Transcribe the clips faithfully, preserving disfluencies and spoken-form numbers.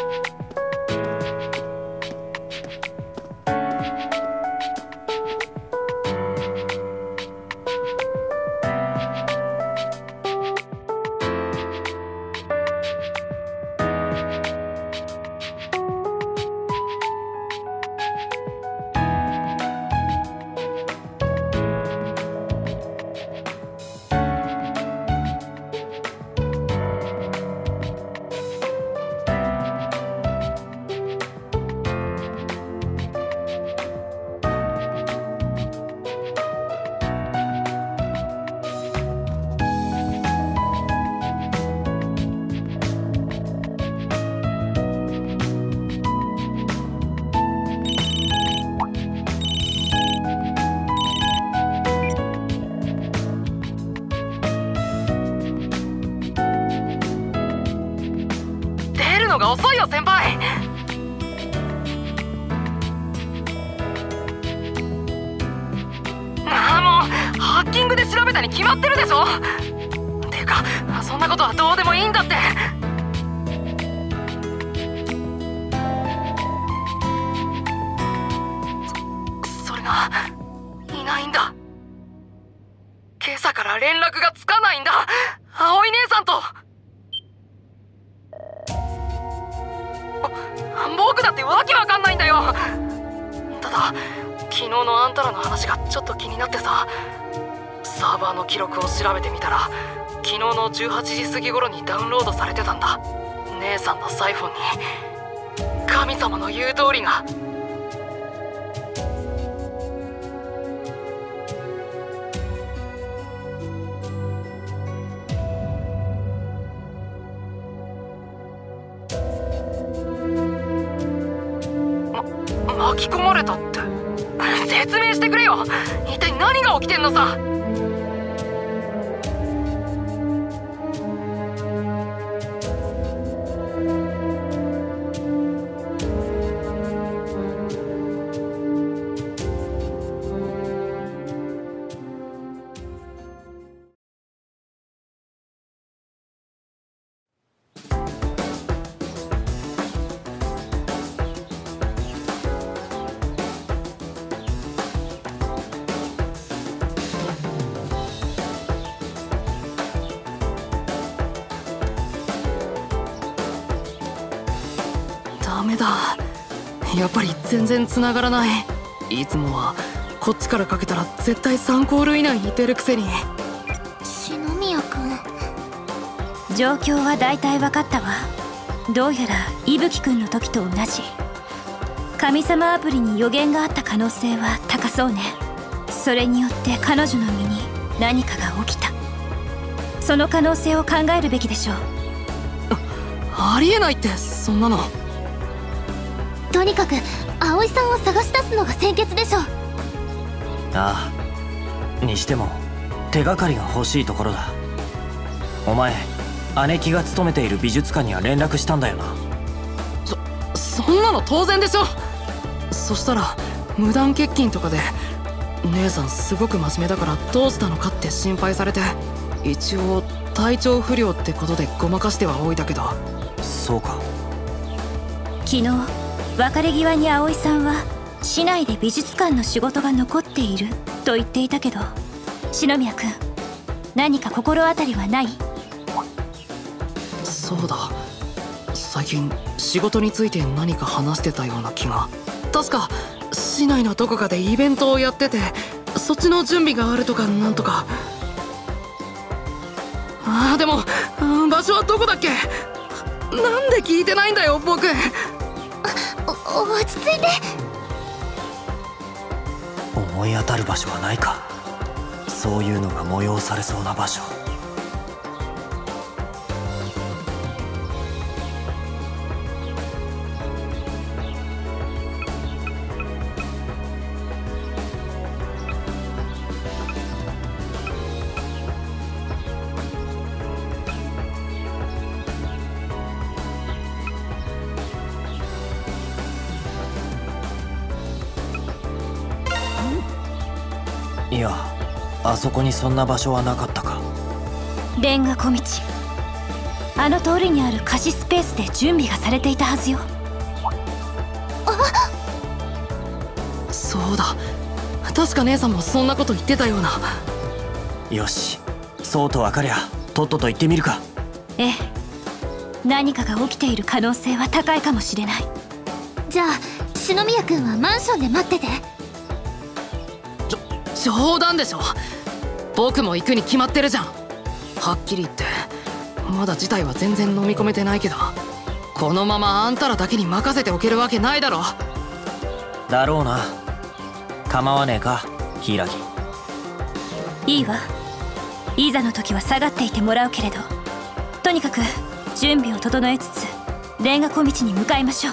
のが遅いよ先輩。ああ、もうハッキングで調べたに決まってるでしょ。っていうかそんなことはどうでもいいんだって。そそれがいないんだ。今朝から連絡がつかないんだ、葵姉さんと。僕だってわけわかんないんだよ。ただ昨日のあんたらの話がちょっと気になってさ、サーバーの記録を調べてみたら昨日のじゅうはちじ過ぎ頃にダウンロードされてたんだ。姉さんのサイフォンに神様の言う通りが。巻き込まれたって説明してくれよ。一体何が起きてんのさ。ダメだ、やっぱり全然繋がらない。いつもはこっちからかけたら絶対さんコール以内にいてるくせに。 篠宮君、状況は大体分かったわ。どうやら伊吹君の時と同じ神様アプリに予言があった可能性は高そうね。それによって彼女の身に何かが起きた。その可能性を考えるべきでしょう。 あ、ありえないって、そんなの。 とにかく葵さんを探し出すのが先決でしょう。 ああ、にしても手がかりが欲しいところだ。お前姉貴が勤めている美術館には連絡したんだよな。 そそんなの当然でしょ。そしたら無断欠勤とかで姉さんすごく真面目だからどうしたのかって心配されて、一応体調不良ってことでごまかしてはおいたけど。 そうか。 昨日別れ際に葵さんは市内で美術館の仕事が残っていると言っていたけど、篠宮君何か心当たりはない？ そうだ、最近仕事について何か話してたような気が。確か市内のどこかでイベントをやってて、そっちの準備があるとかなんとか。ああ、でも場所はどこだっけ。なんで聞いてないんだよ僕。 お落ち着いて。 思い当たる場所はないか。そういうのが催されそうな場所。いや、あそこにそんな場所はなかったか。 レンガ小道、 あの通りにある貸しスペースで準備がされていたはずよ。 そうだ、確か姉さんもそんなこと言ってたような。 よし、そうと分かりゃとっとと行ってみるか。 ええ、何かが起きている可能性は高いかもしれない。 じゃあ篠宮君はマンションで待ってて。 ちょ冗談でしょ。僕も行くに決まってるじゃん。はっきり言ってまだ事態は全然飲み込めてないけど、このままあんたらだけに任せておけるわけないだろ。 だろうな。構わねえか柊。 いいわ、いざの時は下がっていてもらうけれど、とにかく準備を整えつつレンガ小道に向かいましょう。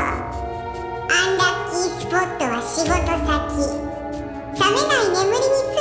アンラッキースポットは仕事先。覚めない眠りに